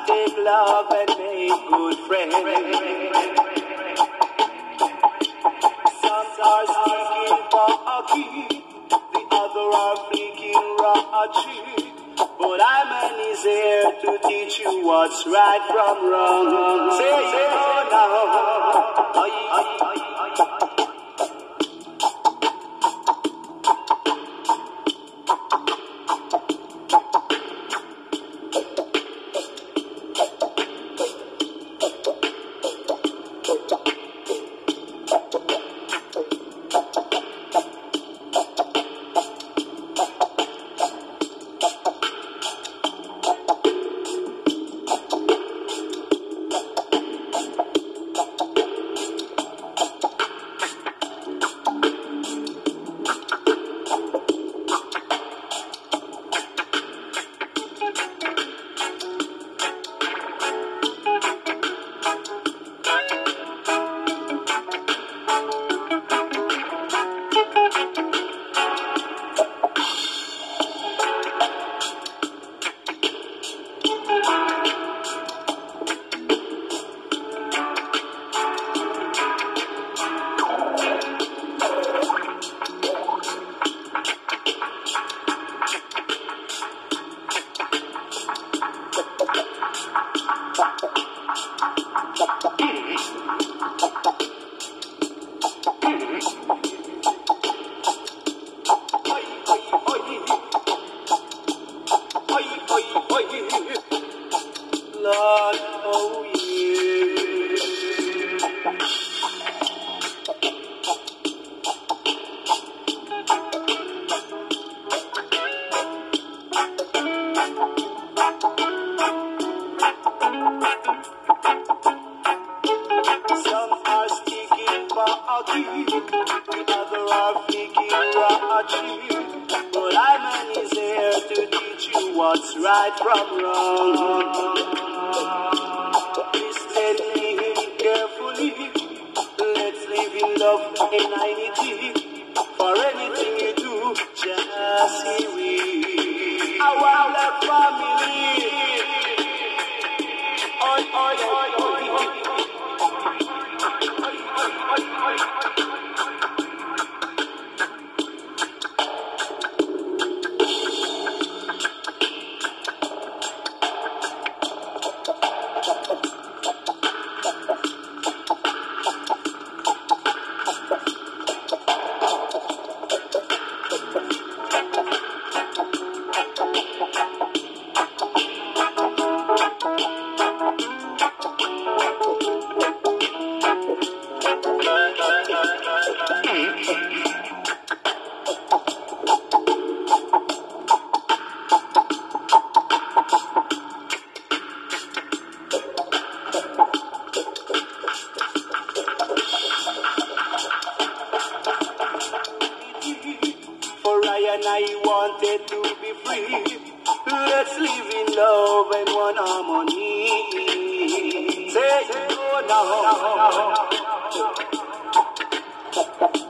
take love and make good friends. Some are seeking for a key, the other are fleeking Rachi. But I'm is here to teach you what's right from wrong. Say oh now. Lord, oh yeah. Some are sticking for a key, the other are flicking Rachi. But I'm here to teach you what's right from wrong. Listen me carefully. Let's live in love and unity. For anything you do, just see we. Our love family. Oi, oi, oi, oi, oi. For I and I wanted to be free. Let's live in love and one harmony. Say it now.